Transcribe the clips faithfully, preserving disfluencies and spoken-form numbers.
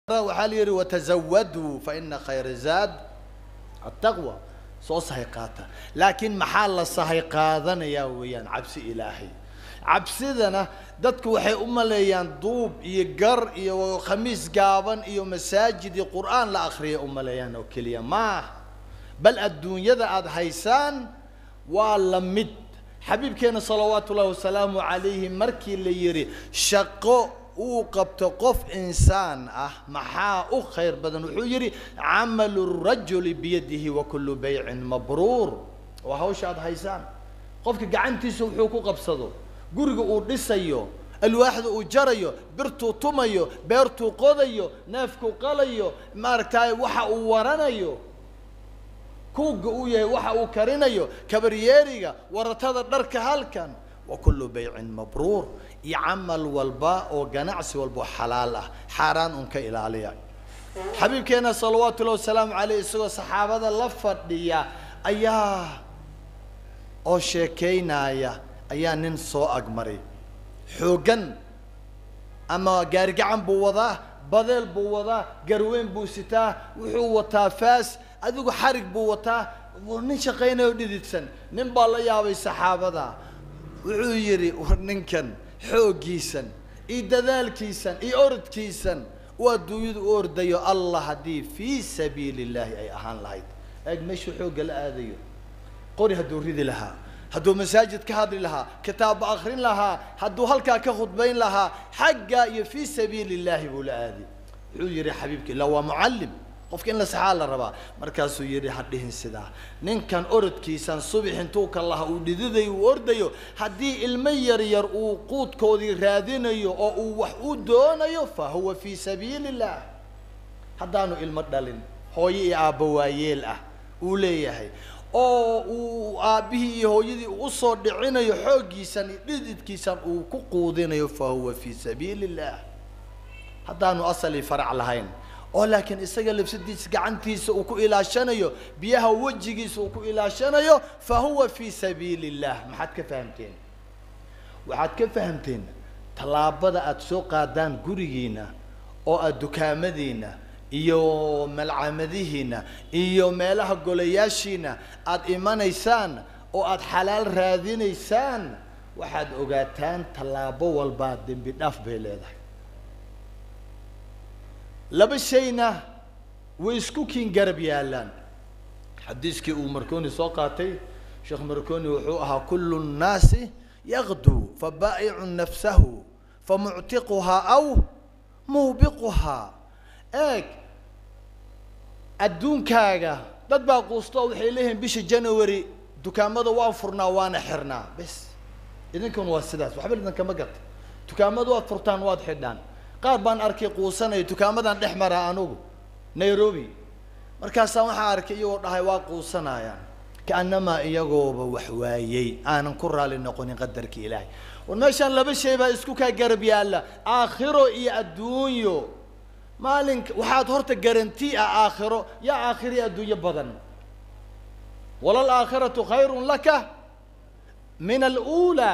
وحال يري وتزودوا فإن خير الزاد التقوى soo sahay qaata laakiin maxaa la sahay qaadanaya weeyaan cabsi ilaahay cabsidana dadku waxay u maleeyaan duub iyo gar iyo khamiis gaaban iyo masaajid iyo quraan la akhriyo u maleeyaan oo kaliya ma bal adduunyada aad haysaan waa la mid xabiibkeena salawaatullaahi wasalaamu calayhi markii la yiri shaqo uu qabto qof insaan ah maxaa u khayr badan wuxuu yiri amalu rajuli biyadihi wa kullu bay'in mabruur wa hawshaad haysaan qofka gacantiisa wuxuu ku qabsado guriga uu dhisayo alwaaxda uu jarayo birtu tumayo beertu qodayo neefku qalayo maartay waxa uu waranayo kuuga uu yahay waxa uu karinayo kabaryeeriga waratada dharka halkan wa kullu bay'in mabruur يعمل والباء وجنعس والبو حلاله حرام أنك إلى عليه حبيب كنا صلوات الله والسلام عليه سوى صحابة اللفت ديا أياه أو شكينا يا أياه ننسو أجمري حوجن أما جارجعن بوضاه بدل بوضاه جروين بوستا وحو تافاس أذوق حرق بوضاه ونشقينا وديدسن نبالله يا وي صحابة ذا وعيري ونكن حوجيسن إدلال كيسن إورد كيسن ودويد أورديو الله هدي في سبيل الله أي أهان لايد أجمشوا حوج الآذيو قري هدو ريد لها هدو مساجد كهادر لها كتاب آخرين لها هدو هلكا كخطبين لها حقا في سبيل الله والآذي يري حبيبك لو معلم قف كان لسحال الربا مركزو يري حدهن سدا نين كان أورد كيسان صبح انتوك الله وديدي ورديو هدي المير يرؤو قوت كودي رادينيو او وحو دونيو فهو في سبيل الله هدانو المدلين هوي ابوايل اه وليهي او ابيه هويدي وصو دحينيو خوغيسان ديدكيسان او كو قودينيو فهو في سبيل الله هدانو اصلي فرع لهين ولكن إسقى لبسديس قعنتيس وكو إلى شنيو بيها وجهيس وكو إلى شنيو فهو في سبيل الله ما حد كفهمتين وحد كفهمتين طلابة أتسوق دان قرينا أو الدكامدينا إيو ملعمديهنا إيو مالها قولياشينا أد إيمان إيسان أو أد حلال راذين إيسان وحد أوقاتان طلابة والبعض دين بدناف بيلادك لبشينا ويسكوكين قرب يالان حديثك ومركوني سوقاتي شيخ مركوني وحوها كل الناس يغدو فبائع نفسه فمعتقها أو موبقها ايك الدون كاغا داد با قوستو وحي ليهم بيش جانوري دكامada waa furnaa waana xirnaa bas idinkan waa sidaas waxba idinka ma gart dukaamadu waa furtaan waad xidhaan qaar baan arkay quusanay dukaamadan dhexmara anugu Nairobi markaas waxa arkay iyagoo dhahay waa quusanayaan kaanama iyagooba wax waayay aanan ku raali noqonin qadarka Ilaahay ونمشان لبا شيء با اسكو كا غرب يالا اخره يا الدنيا مالك وحاد هورتا غارنتي اخره يا اخري الدنيا بدن ولا الاخره خير لك من الاولى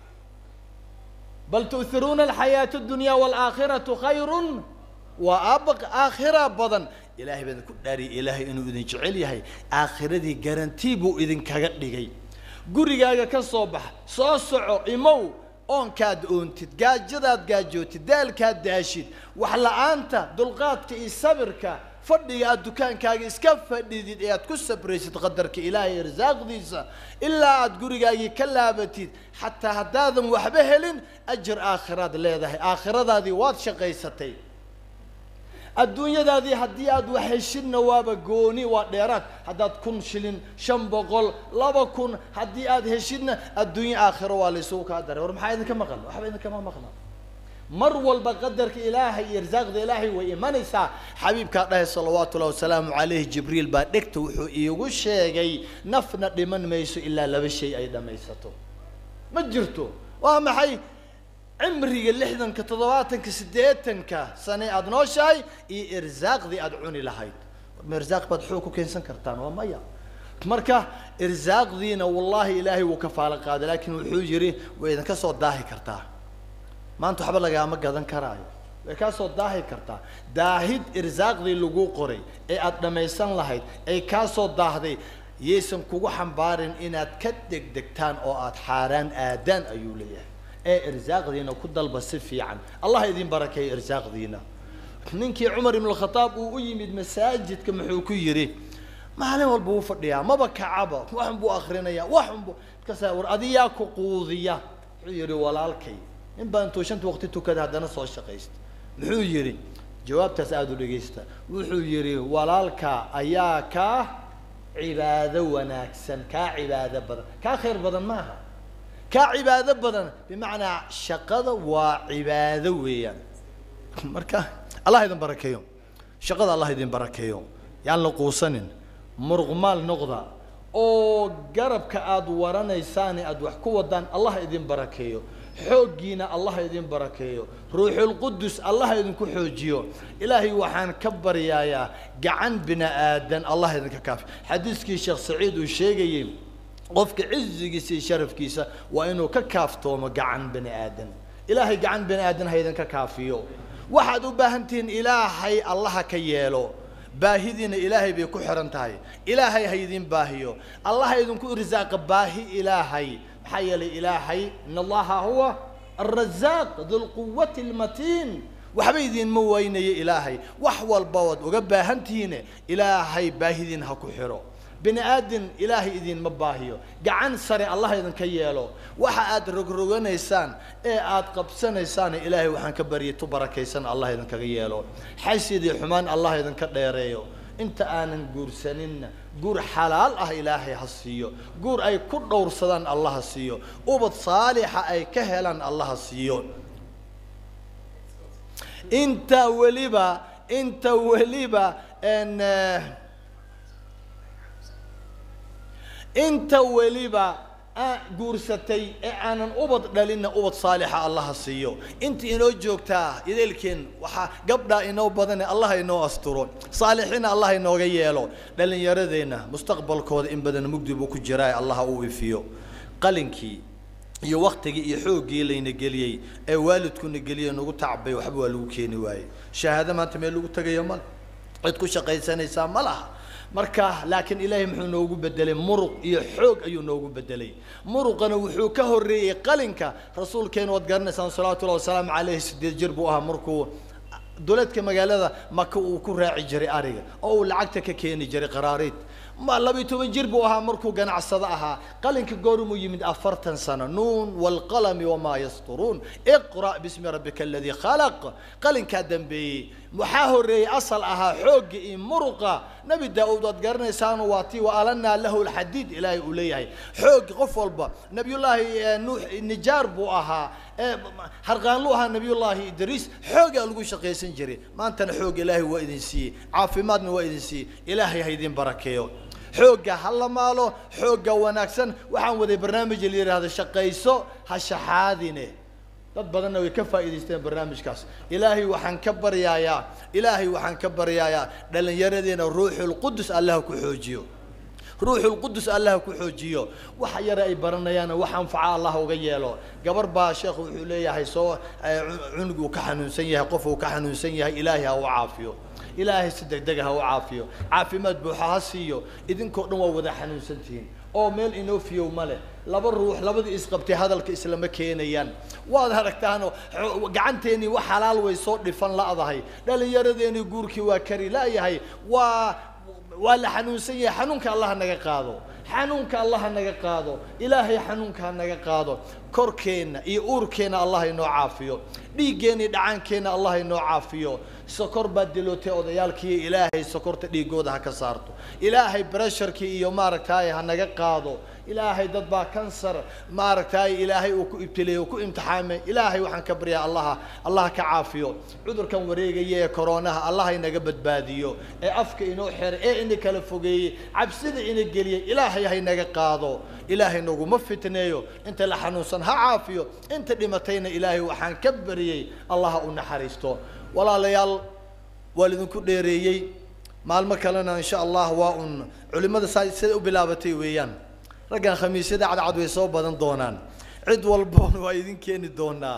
بل تؤثرون الحياه الدنيا والاخره خير وابق اخره بدن الهي بدن كداري الهي انه اذن جعل يحيى اخردي غارنتي بو اذن كاغا دغاي gurigaaga ka soo bax soo soco imow on kaad oontid gaajadaad gaajootid daalkaad daashid wax la'aanta dulqaadka iyo sabirka fadhiga aad dukaankaaga iska fadhidid ee aad ku sabraysid qadarka Ilaahay irsaaqdiisa ilaa aad gurigaaga ka laabatid hatta hadaadan waxba helin ajr aakhirad leedahay aakhiradaadii waad shaqaysatay الدنيا ذي هدي أد وحشين نواب جوني وديرات هدات كن شلين شم بقول لا بكون هدي أد هشين الدنيا آخر والسوق هذا ورم حايد كم مغلا وحبيد كم مغلا مر والبقدر كإلهي يرزق إلهي وإيمان يسا حبيب كأله صلوات الله وسلام عليه جبريل بعدك توحو يقول شيء جاي نفنا لمن ما يسوء إلا لبشيء أيضا ما يسطو مجرته وهم حي عمري اللحظة كتضواتن كسديتن كسنة أدنوشاي إي إرزاق ذي أدعوني لهايد مرزاق بدحوكو كينسان كرتان ومايا مركا إرزاق ذينا والله إلهي وكفالة قادة لكن الحجري وإذا كسو داهي كرتاه ما أنتو حبلا قاما قادن كراي كاسو داهي كرتا داهد إرزاق ذي لغو قري إي أدميسان لهيد إي كاسو داهدي يسم كوغو حنبارن إناد كدك دكتان أو آد حاران آدان أيوليه إي إرزاق ذينا كدل بصفي عن الله يدين بركة إرزاق ذينا ننكي عمر بن الخطاب ويمد مساجد كمحوكو يري ما عليه والبو فرديا ما بكى عبا وحن بو آخرين يا وحن بو كساور أدياكو قوضية يري والالكي إن بانتو شنت وقتتو كده هذا نص الشقيست محو يري جواب تساعدوا لقيستا وحو يري والالكا أياكا عبادة وناكسن كا عبادة بدن كا خير بدن ماها كا عبادة بدن بمعنى شقة وعبادة ويان مركا الله يدين بركيهم شقة الله يدين بركيهم يعني لقوسن مرغمال نقضة أو قرب كأد ورنا يساني أد وحكو ودان الله يدين بركيهم حوجينا الله يدين بركيه روح القدس الله يدين كحوجيو إلهي وحان كبر يا يا قعن بنا آدم الله يدين ككاف حديث كي شيخ سعيد والشيقي قفك عز كيسي شرف كيسا وإنه ككاف توما قعن بنا آدم إلهي قعن بنا آدم هيدين ككافيو واحد وباهنتين إلهي الله كيالو باهدين إلهي بيكو حرنتهاي إلهي هيدين باهيو الله يدين كو رزاق باهي إلهي حي لإلهي إن الله هو الرزاق ذو القوة المتين وحبيدين موين يا إلهي وحوى البوض وقبا هنتين إلهي باهدين هكو حرو بني آدم إلهي إذين مباهيو قعان سري الله إذن كيالو وحا آد رقرقنا يسان إيه آد قبسنا يسان إلهي وحان كبري تبرك يسان الله إذن كيالو حيث حمان الله إذن كديريو انت آنن قور سنين قور حلال اه إلهي هسيو قور أي كل دور صدان الله هسيو وبط صالحة أي كهلان الله هسيو انت وليبا انت وليبا ان انت وليبا قورستي أنا أبض لنا أبض صالحة الله السيو أنت إنو جوكتا إذا لكن وح قبل إنو بدنا الله إنو أسترون صالحين الله إنو غيالو لأن يردنا مستقبل كود إن بدنا مقدب وكجراء الله أوي فيه قلنكي يو وقت يحوقي لين قليي أي والد كن قليي إنو تعبي وحبوا لوكيني واي شهادة ما تملو تجي مال عدكو شقي سنة سام ملها marka laakiin ilaahay muxuu noogu bedelay muruq iyo xoog ayuu noogu bedelay muruqana wuxuu ka horeeyay qalinka rasuulkeen wad garanaysan salaatu wa salaam alayhi siddeed jir buu ahaa markuu dowladka magaalada Makka uu ku raaci jiray ariga oo lacagta ka keeni jiray qaraarid ما لبي تومن جربوها مركو جناع صداها قال إنك قارمو يمد أفرتن سنة نون والقلم وما يسطرون اقرأ باسم ربك الذي خلق قال إنك دم بي محاهر أصل أها حوج مرقة نبي داود قرن سان واتي وألنا له الحديد إلهي أوليه حوج غفل با نبي الله نوح نجار بوها حرقان لها نبي الله إدريس حوج ألقو شقي سنجري ما أنت حوج إلهي وإذن سي عافمادنا وإذن سي إلهي هيدين بركيو حوجة هلا ماله حوجة وناكسن وحن وذي برنامج اللي هذا الشقيسو هالشحاذينه dad badanna way ka faa'iideysteen barnaamijkaas ilaahay waxaan ka baryayaa ilaahay waxaan ka baryayaa dhalinyaradeenna ruuxul qudus allah ku xoojiyo ruuxul qudus allah ku xoojiyo waxa yar ay baranayaan waxaan faca allah uga yeelo gabar baa sheekhu wuxuu leeyahay soo cunugu ka xanuunsan yahay qof uu ka xanuunsan yahay ilaahay ha u caafiyo ilaahay si degdeg ah u caafiyo caafimaad buuxa ha siiyo idinkoo dhan waa wada xanuunsantiin oo meel inoo fiyow male laba ruux labadii isqabtay hadalka islama keenayaan waad aragtaano gacanteeni wax xalaal way soo dhifan laadahay dhalinyaradeeni guurkii waa kari laayahay waa waa la xanuunsan yahay xanuunka allah naga qaado xanuunka allah naga qaado ilaahay xanuunka naga qaado korkeena iyo uurkeena allah inoo caafiyo dhiigeena dhacankeena allah inoo caafiyo sokor badiloote odayaalkii ilaahay sokorta dhiigooda ha ka saarto ilaahay pressureki iyo maaragtay ha naga qaado ilaahay dad baa kansar maaragtay ilaahay uu ku ibtileeyo ku imtixaamay ilaahay waxaan ka baryaa allah allah ka caafiyo cudurkan wareegaya ee corona allah inaga badbaadiyo ee afka inoo xir ee in kala fogeeyay cabsida ina geliyo ilaahay hay naga qaado ilaahay nagu ma fitneeyo inta la xanuunsan ha caafiyo inta dhimatayna ilaahay waxaan ka bariyay allah u naxariisto walaalayaal walidinku dheereeyay maalmo kalena insha Allah waa un culimada sida u bilaabatay weeyaan raggan khamiisyada cadcad way soo badan doonaan cid walba waa idin keeni doonaa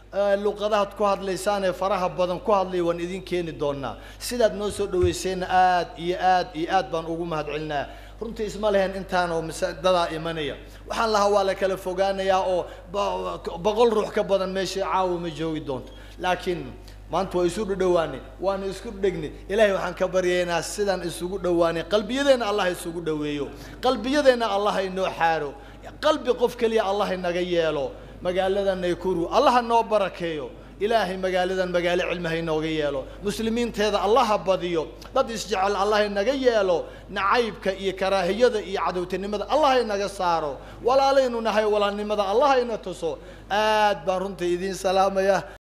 luqadaha ku hadlaysaan ee faraha badan ku hadlay waan idin keeni doonaa sidaad noo soo dhaweyseen aad iyo aad iyo aad baan ugu mahadcelinaa runtii isma lehen intaan oo masaajidada imanaya waxaan lahaa waa la kala fogaanayaa oo boqol ruux ka badan meesha caawa ma joogi doonto laakiin maanta waa isu dhawaanay waan isku dhagnay ilaahay waxaan ka baryaynaa sidaan isugu dhawaanay qalbiyadeena Allah isugu dhaweeyo qalbiyadeena Allah inoo xaaro qalbi qof kaliya Allah inaga yeelo magaalada Nakuru Allah noo barakeeyo ilaahay magaaladan magaalo cilmi inooga yeelo muslimiinteeda Allah badiyo dad isjecel Allah inaga yeelo nacaybka iyo karaahiyada iyo cadowtinimada Allah inaga saaro walaaleynu nahay walaalnimada Allah ina tuso aad baan runtii idin salaamaya